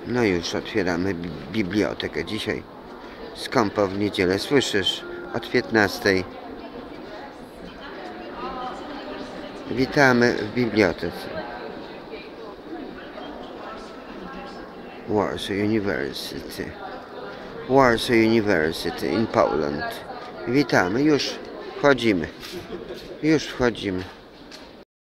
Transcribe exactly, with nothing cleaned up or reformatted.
No już otwieramy bi bibliotekę. Dzisiaj skąpo w niedzielę, słyszysz? Od piętnastej. Witamy w bibliotece. Warsaw University. Warsaw University in Poland. Witamy, już wchodzimy. Już wchodzimy.